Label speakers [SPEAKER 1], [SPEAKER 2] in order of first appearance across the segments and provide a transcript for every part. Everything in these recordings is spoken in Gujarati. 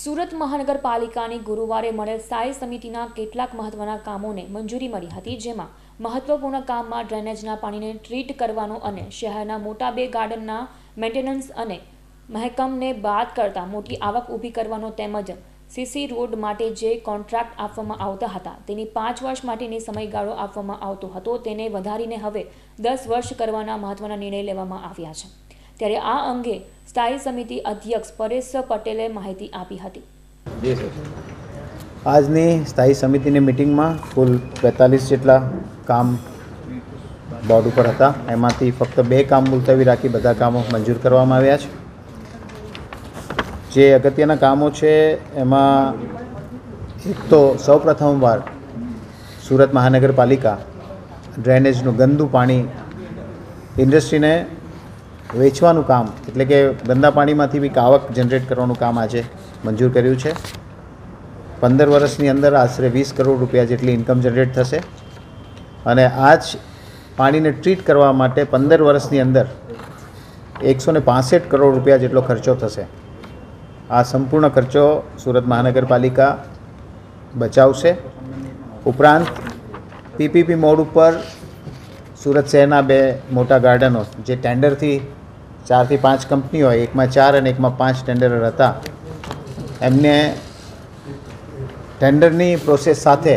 [SPEAKER 1] સુરત મહાનગરપાલિકાની ગુરુવારે મળેલ સ્થાયી સમિતિના કેટલાક મહત્વના કામોને મંજૂરી મળી હતી, જેમાં મહત્વપૂર્ણ કામમાં ડ્રેનેજના પાણીને ટ્રીટ કરવાનો અને શહેરના મોટા બે ગાર્ડનના મેન્ટેનન્સ અને મહેકમને બાદ કરતા મોટી આવક ઊભી કરવાનો તેમજ સીસી રોડ માટે જે કોન્ટ્રાક્ટ આપવામાં આવતા હતા તેની 5 વર્ષ માટેની સમયગાળો આપવામાં આવતો હતો તેને વધારીને હવે 10 વર્ષ કરવાના મહત્વના નિર્ણય લેવામાં આવ્યા છે। ત્યારે આ અંગે સ્થાયી સમિતિ અધ્યક્ષ પરેશ પટેલે માહિતી આપી હતી।
[SPEAKER 2] આજની સ્થાયી સમિતિની મિટિંગમાં કુલ 42 જેટલા કામ બોર્ડ ઉપર હતા। એમાંથી ફક્ત 2 કામ મુલતવી રાખી બધા કામો મંજૂર કરવામાં આવ્યા છે। જે અગત્યના કામો છે એમાં એક તો સૌપ્રથમવાર સુરત મહાનગરપાલિકા ડ્રેનેજનું ગંદુ પાણી ઇન્ડસ્ટ્રીને વેચવાનું કામ એટલે કે ગંદા પાણીમાંથી બી આવક જનરેટ કરવાનું કામ આજે મંજૂર કર્યું છે। 15 વર્ષની અંદર આશરે 20 કરોડ રૂપિયા જેટલી ઇન્કમ જનરેટ થશે અને આ જ પાણીને ટ્રીટ કરવા માટે 15 વર્ષની અંદર 165 કરોડ રૂપિયા જેટલો ખર્ચો થશે। આ સંપૂર્ણ ખર્ચો સુરત મહાનગરપાલિકા બચાવશે। ઉપરાંત પીપીપી મોડ ઉપર સુરત શહેરના 2 મોટા ગાર્ડનો જે ટેન્ડરથી 4 થી 5 કંપનીઓ હોય, એકમાં 4 અને એકમાં 5 ટેન્ડરર હતા, એમને ટેન્ડરની પ્રોસેસ સાથે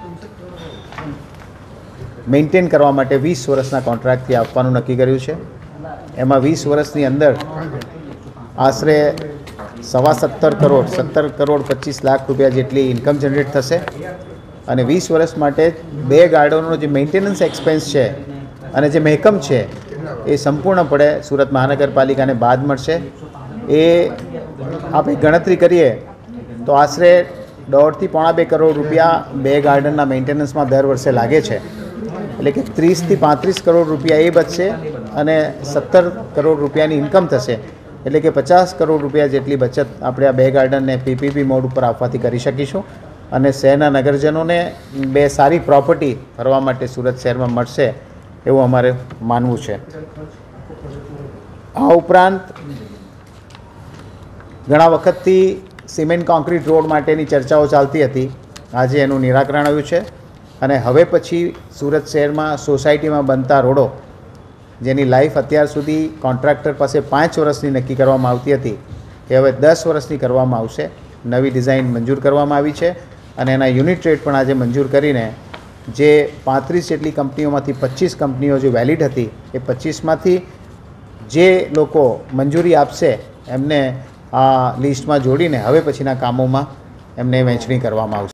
[SPEAKER 2] મેન્ટેન કરવા માટે 20 વર્ષના કોન્ટ્રાક્ટથી આપવાનું નક્કી કર્યું છે। એમાં 20 વર્ષની અંદર આશરે 17.5 કરોડ 17 કરોડ 25 લાખ રૂપિયા જેટલી ઇન્કમ જનરેટ થશે અને 20 વર્ષ માટે 2 ગાર્ડનનો જે મેન્ટેનન્સ એક્સપેન્સ છે અને જે મહેકમ છે એ સંપૂર્ણપણે સુરત મહાનગરપાલિકાને બાદ મળશે। એ આપણે ગણતરી કરીએ તો આશરે 1.5 થી 2.5 કરોડ રૂપિયા 2 ગાર્ડનના મેન્ટેનન્સમાં દર વર્ષે લાગે છે, એટલે કે 30 થી 35 કરોડ રૂપિયા એ બચશે અને 17 કરોડ રૂપિયાની ઇન્કમ થશે, એટલે કે 50 કરોડ રૂપિયા જેટલી બચત આપણે આ 2 ગાર્ડનને પીપીપી મોડ ઉપર આપવાથી કરી શકીશું અને શહેરના નગરજનોને 2 સારી પ્રોપર્ટી ફરવા માટે સુરત શહેરમાં મળશે એવું અમારે માનવું છે। આ ઉપરાંત ઘણા વખતથી સિમેન્ટ કોન્ક્રીટ રોડ માટેની ચર્ચાઓ ચાલતી હતી, આજે એનું નિરાકરણ આવ્યું છે અને હવે પછી સુરત શહેરમાં સોસાયટીમાં બનતા રોડો જેની લાઈફ અત્યાર સુધી કોન્ટ્રાક્ટર પાસે 5 વર્ષની નક્કી કરવામાં આવતી હતી એ હવે 10 વર્ષની કરવામાં આવશે। નવી ડિઝાઇન મંજૂર કરવામાં આવી છે અને એના યુનિટ રેટ પણ આજે મંજૂર કરીને જે 35 જેટલી કંપનીઓમાંથી 25 કંપનીઓ જે વેલિડ હતી એ 25માંથી જે લોકો મંજૂરી આપશે એમને આ લિસ્ટમાં જોડીને હવે પછીના કામોમાં એમને વહેંચણી કરવામાં આવશે।